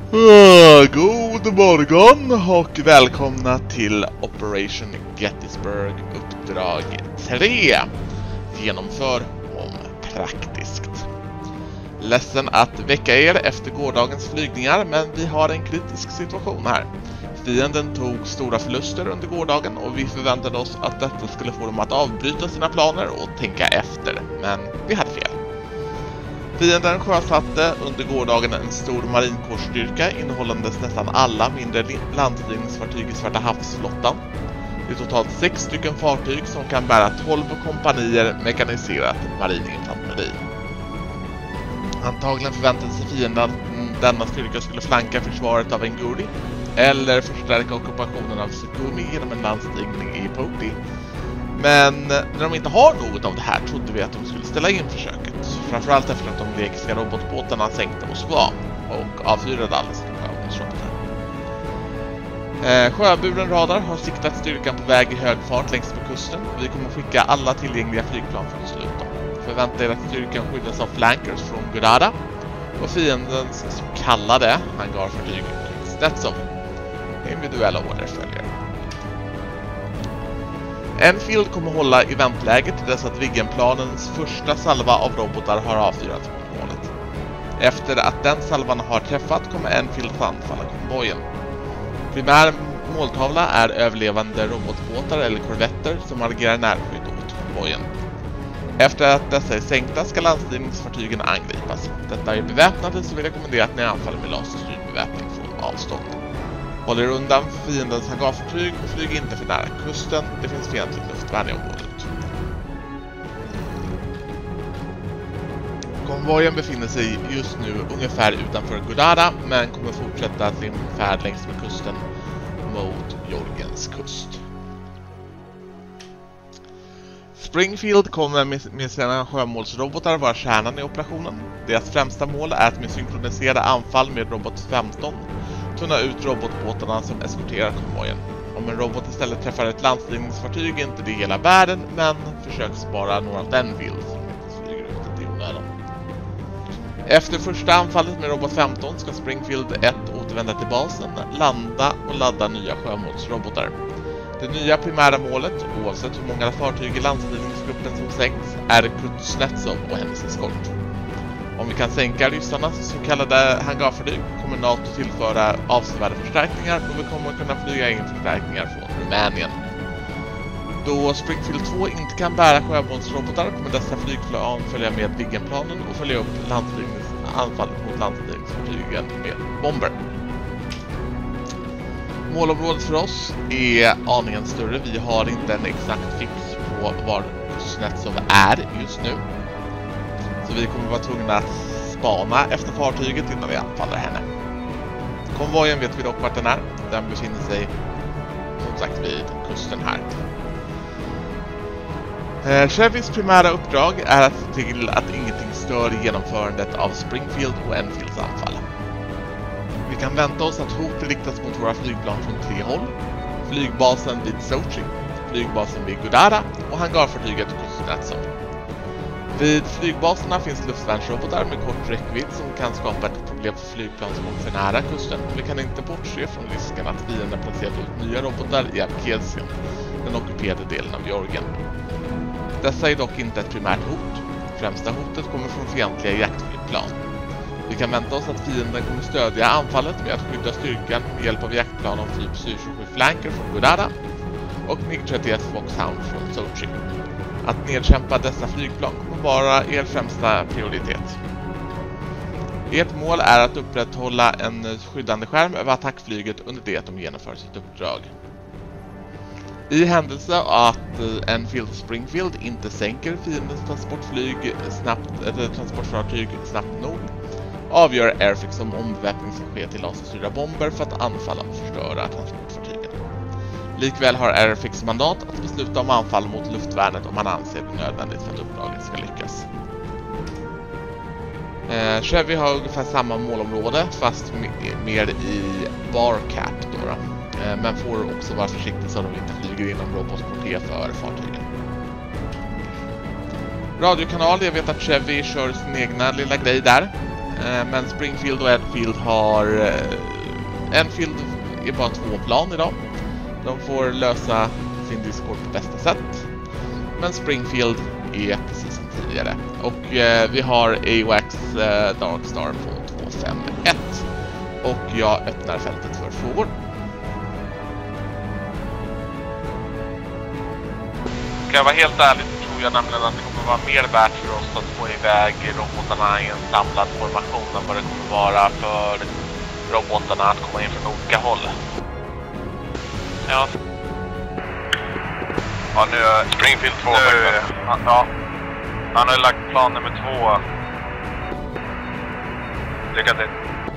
God morgon och välkomna till Operation Gettysburg uppdrag 3. Genomför om praktiskt. Ledsen att väcka er efter gårdagens flygningar, men vi har en kritisk situation här. Fienden tog stora förluster under gårdagen och vi förväntade oss att detta skulle få dem att avbryta sina planer och tänka efter, men vi hade fel. Fienden sjösatte under gårdagen en stor marinkårsstyrka innehållandes nästan alla mindre landstigningsfartyg i Svarta havsflottan. Det är totalt 6 stycken fartyg som kan bära 12 kompanier mekaniserat marininfanteri. Antagligen förväntade sig fienden att denna styrka skulle flanka försvaret av Nguri eller förstärka ockupationen av Sukhumi genom en landstigning i Poti. Men när de inte har något av det här trodde vi att de skulle ställa in försöket. Framförallt efter att de grekiska robotbåtarna sänkte Moskva och avfyrade alldeles för sjömålsrobotar. Sjöburen radar har siktat styrkan på väg i hög fart längs med kusten. Vi kommer skicka alla tillgängliga flygplan för att sluta. Förvänta er att styrkan skyddas av flankers från Gurada och fiendens så kallade hangarfartyg Snetsov. Individuella order följer. Enfield kommer hålla i väntläget till dess att Viggenplanens första salva av robotar har avfyrat mot målet. Efter att den salvan har träffat kommer Enfield anfalla konvojen. Primär måltavla är överlevande robotbåtar eller korvetter som agerar närskydd åt konvojen. Efter att dessa är sänkta ska landstigningsfartygen angripas. Detta är beväpnade, så vill jag rekommendera att ni anfaller med laserstyrd beväpning från avstånd. Håll er undan fiendens hangarfartyg och flyg inte för nära kusten. Det finns fientligt luftvärn i området. Konvojen befinner sig just nu ungefär utanför Gurada, men kommer fortsätta sin färd längs med kusten mot Georgiens kust. Springfield kommer med sina sjömålsrobotar vara kärnan i operationen. Deras främsta mål är att med synkroniserade anfall med Robot 15 tunna ut robotbåtarna som eskorterar konvojen. Om en robot istället träffar ett landstigningsfartyg är inte det hela världen, men försök spara några av den vill som inte flyger ut det i onödan. Efter första anfallet med Robot 15 ska Springfield 1 återvända till basen, landa och ladda nya sjömålsrobotar. Det nya primära målet, oavsett hur många fartyg i landstigningsgruppen som sänks, är Kuznetsov och hennes eskort. Om vi kan sänka ryssarnas så kallade hangarfartyg kommer NATO tillföra avsevärda förstärkningar och vi kommer kunna flyga in förstärkningar från Rumänien. Då Springfield 2 inte kan bära sjömålsrobotar kommer dessa flygplan följa med Viggenplanen och följa upp anfallet mot landstigningsfartygen med bomber. Målområdet för oss är aningen större. Vi har inte en exakt fix på var Kuznetsov är just nu. Så vi kommer vara tvungna att spana efter fartyget innan vi anfaller henne. Konvojen vet vi dock vart den är. Den befinner sig som sagt vid kusten här. Chevys primära uppdrag är att se till att ingenting stör genomförandet av Springfield och Enfields anfall. Vi kan vänta oss att hot riktas mot våra flygplan från 3 håll. Flygbasen vid Sochi, flygbasen vid Gudara och hangarfartyget Kuznetsov. Vid flygbaserna finns luftvärnsrobotar med kort räckvidd som kan skapa ett problem för flygplan som är för nära kusten. Vi kan inte bortse från risken att fienden placerat ut nya robotar i Abkhazien, den ockuperade delen av Georgien. Dessa är dock inte ett primärt hot. Främsta hotet kommer från fientliga jaktflygplan. Vi kan vänta oss att fienden kommer stödja anfallet med att skydda styrkan med hjälp av jaktplan av typ Su-27 Flanker från Gudada och MiG-31 Foxhound från Sochi. Att nedkämpa dessa flygplan kommer vara er främsta prioritet. Ert mål är att upprätthålla en skyddande skärm över attackflyget under det att de genomför sitt uppdrag. I händelse att Enfield och Springfield inte sänker fiendens transportfartyg snabbt nog, avgör Airfix om ombeväpning ska ske till laserstyrda bomber för att anfalla och förstöra transportfartygen. Likväl har Airfix mandat att besluta om anfall mot luftvärnet om man anser det nödvändigt för att uppdraget ska lyckas. Chevy har ungefär samma målområde fast mer i Barcat då. Men får också vara försiktig så att de inte flyger inom robotporté för fartygen. Radiokanal, jag vet att Chevy kör sin egna lilla grej där. Men Springfield och Enfield har... Enfield är bara 2 plan idag. De får lösa sin Discord på bästa sätt. Men Springfield är precis som tidigare. Och vi har AWACS Darkstar på 251. Och jag öppnar fältet för frågor. Ska jag vara helt ärlig så tror jag nämligen att det kommer vara mer värt för oss att få iväg robotarna i en samlad formation än vad det kommer vara för robotarna att komma in från olika håll. Ja. Ja, nu är Springfield 2. Ja. Han har lagt plan nummer 2. Lycka till.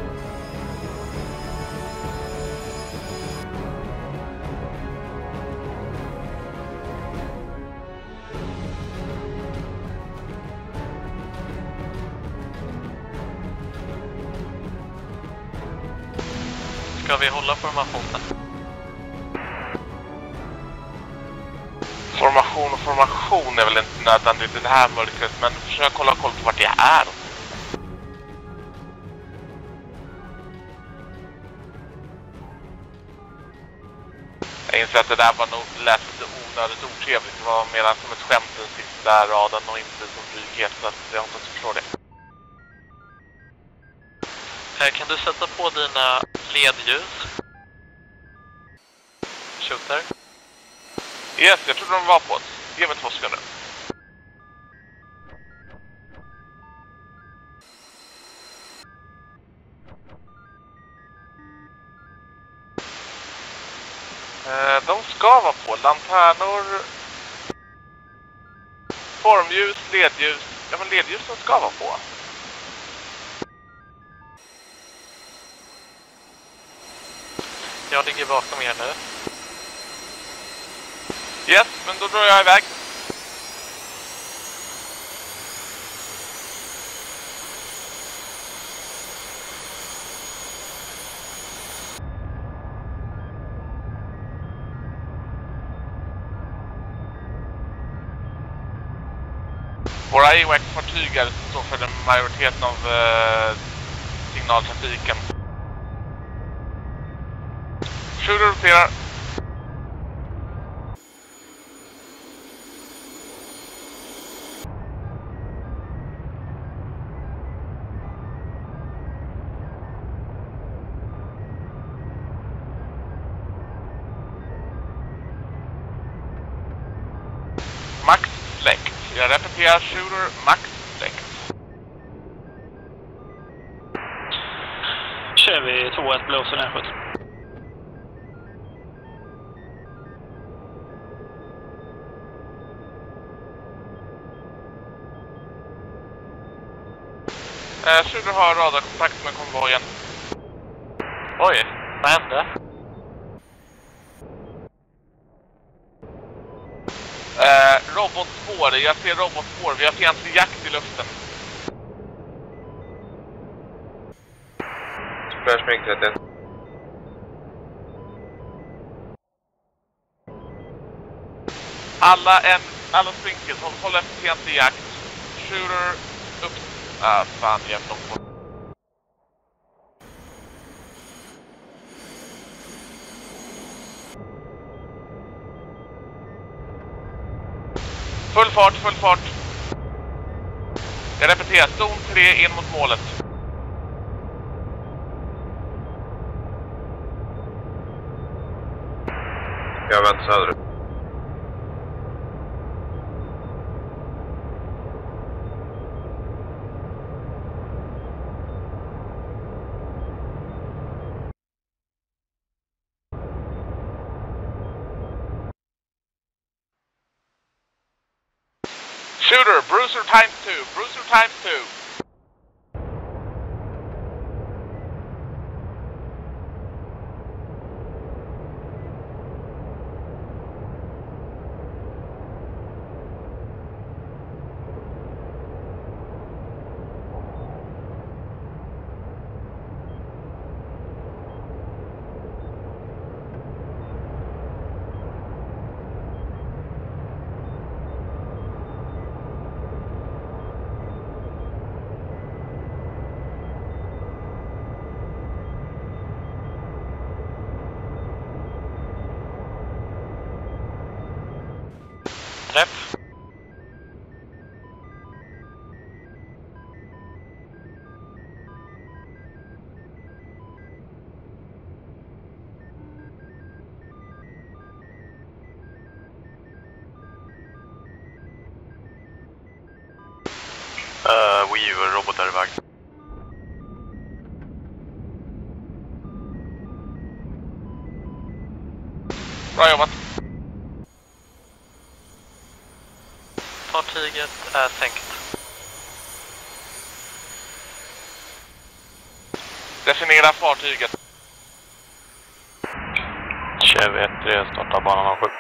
Ska vi hålla formationen? Formation är väl inte nödvändigt i det här mörkret, men försök hålla koll på vart jag är. Jag inser att det där var nog lät lite onödigt otrevligt. Det var mer som ett skämt den sista raden och inte som dryghet, så att jag hoppas du förstår det. Kan du sätta på dina ledljus? Shooter? Yes, jag trodde de var på oss. Ge mig 2 sekunder. De ska vara på. Lanternor, formljus, ledljus. Ja, men ledljusen ska vara på. Jag ligger bakom er nu. Yes, men då drar jag iväg. Våra AWACS-fartyg står för den majoriteten av signaltrafiken. Shooter roterar. Max släckt. Jag repeterar, shooter max släckt. Kör vi 2-1 blåser närskjut. Shooter har radarkontakt med konvojen. Oj, vad hände? Robotspår, jag ser robotspår. Vi har fientlig jakt i luften. Spörsmink 31. Alla Springfield, håll efter fientlig jakt. Shooter upp. Fan, jag är långt bort. Full fart. Jag repeterar, zon 3 in mot målet. Jag väntar söderut. Shooter, Bruiser times 2. och robotar iväg. Bra jobbat. Fartyget är sänkt. Definiera fartyget. Chevy 1-3 startar banan 07.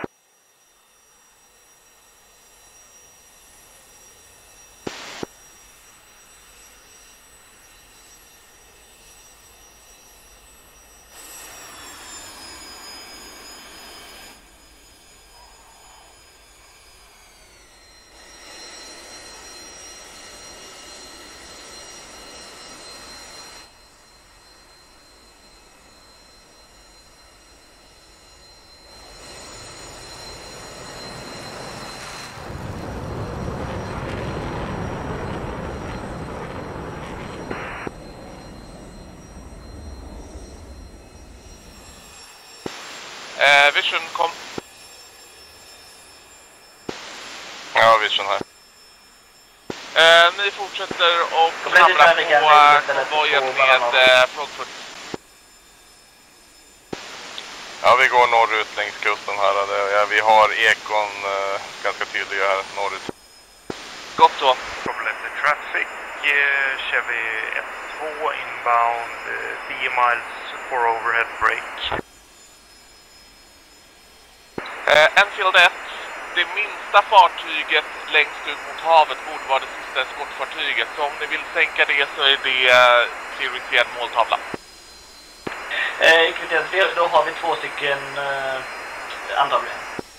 Vision kom. Ja, Vision här. Ni fortsätter och hamnar på konvojen med Frogfoot. Ja, vi går norrut längs kusten här. Ja, vi har Ekon ganska tydliga här norrut. Gott så. Problem traffic, Chevy 1-2 inbound, 10 miles for overhead break. Enfield 1, det minsta fartyget längst ut mot havet borde vara det sista eskortfartyget. Så om ni vill sänka det så är det prioriterad måltavla. Kriteriet, då har vi 2 stycken andra problem.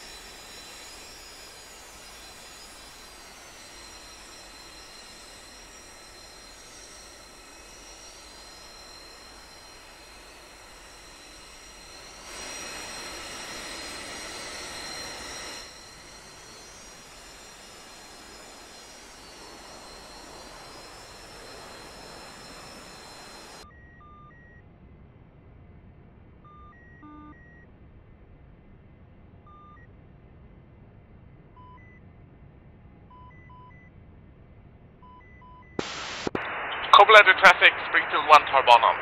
Cobbler traffic, Springfield 1 tar banan.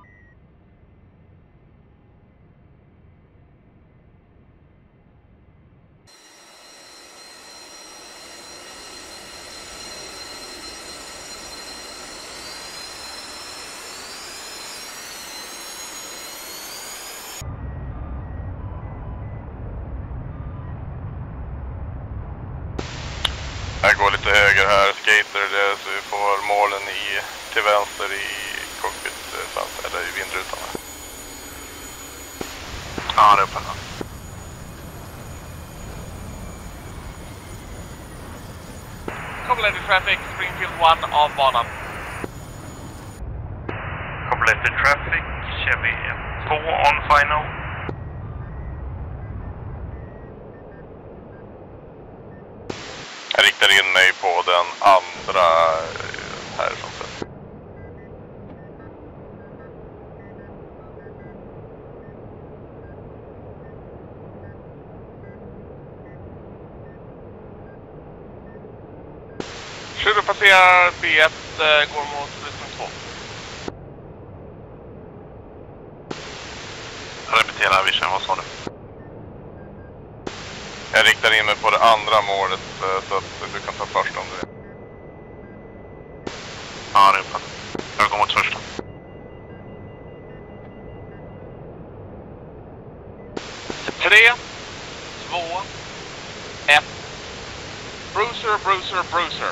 Jag går lite höger här, skater det, så vi får målen till vänster i cockpit, eller i vindrutan. Ja, det är uppe. Cobbler traffic, Springfield 1 av banan. Problem traffic, Chevy 1-2 on final. Jag riktar in mig på den andra här som sett. Skjuter passerar B1, går mot Brisbane 2. Repetera Vision, vad sa du? Jag riktar in mig på det andra målet så att du kan ta först om du vill. Ja, det är bra. Jag går mot första. Tre, 2, 1. Bruiser, Bruiser, Bruiser.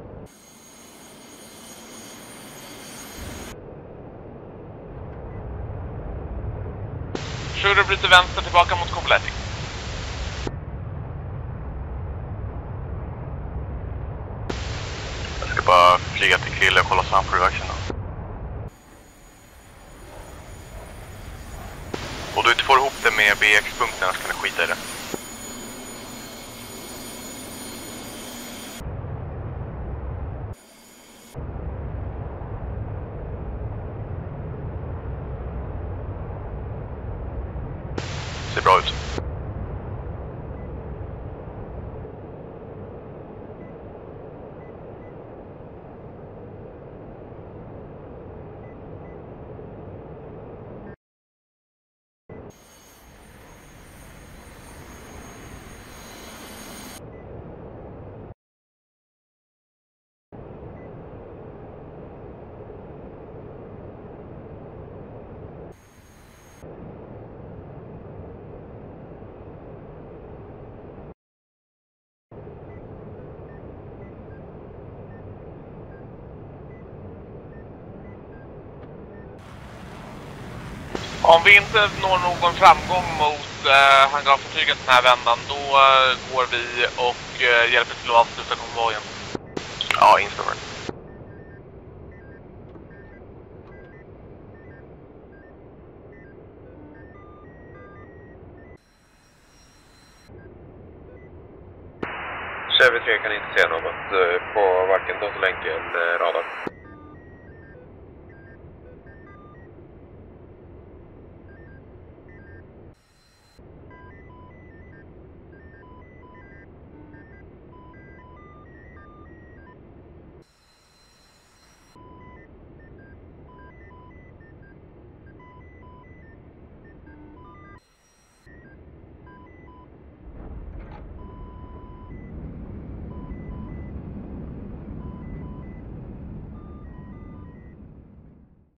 Shooter bryter vänster tillbaka mot Cobbletti. Jag ska bara flyga till Krille och kolla fram production. Och du inte får ihop det med BX-punkterna så kan du skita i det. Ser bra ut. Om vi inte når någon framgång mot hangarfartyget den här vändan, då går vi och hjälper till att avsluta konvojen. Ja, instämmer. Chevy 3 kan inte se något på varken datorlänk eller radar.